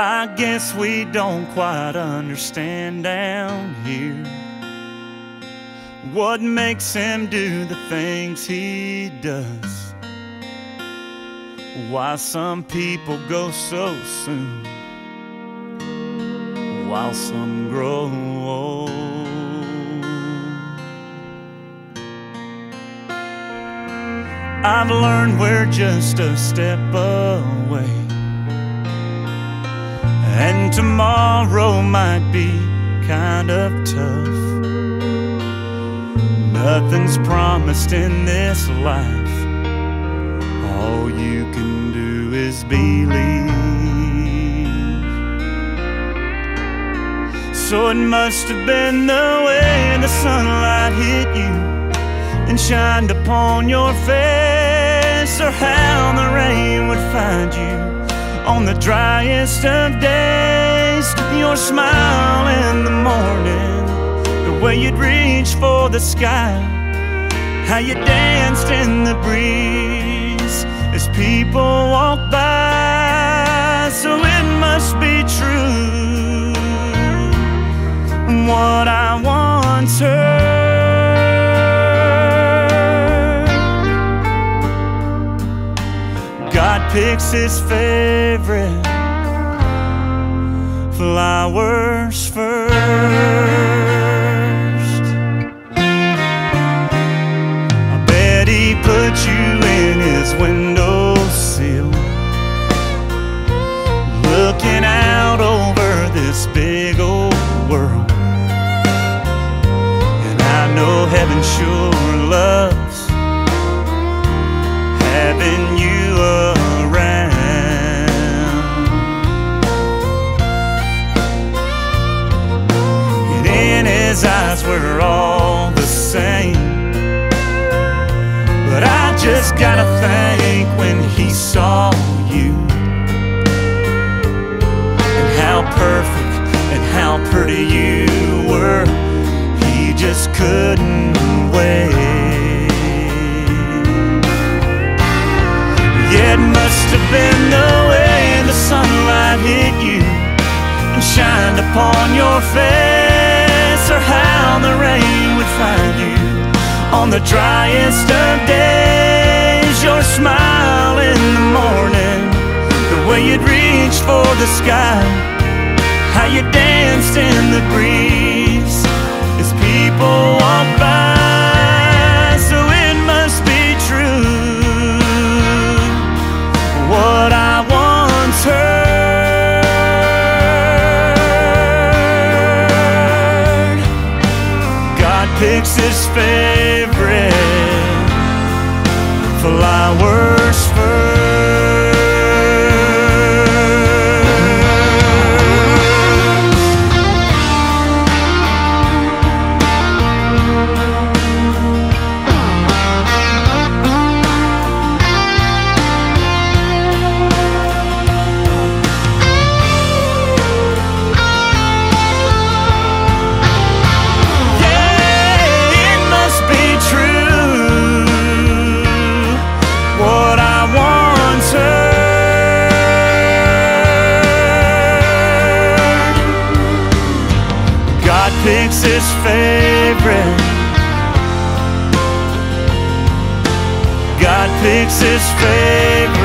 I guess we don't quite understand down here what makes him do the things he does, why some people go so soon while some grow old. I've learned we're just a step away, and tomorrow might be kind of tough. Nothing's promised in this life. All you can do is believe. So it must have been the way the sunlight hit you and shined upon your face, or how the rain would find you on the driest of days. Your smile in the morning, the way you'd reach for the sky, how you danced in the breeze as people walk by. So it must be true what I once heard. God picks his favorite flowers first. I bet he put you in his windowsill, looking out over this big old world. And I know heaven sure loves having you around. And in his eyes we're all the same, but I just gotta think when he saw you, and how perfect and how pretty you were, he just couldn't wait. Yeah, it must have been the way the sunlight hit you and shined upon your face, or how the rain would find you on the driest of days. Your smile in the morning, the way you'd reach for the sky, how you danced in the breeze as people walk by. So it must be true what I once heard. God picks his favorite flowers first. Picks his favorite. God picks his favorite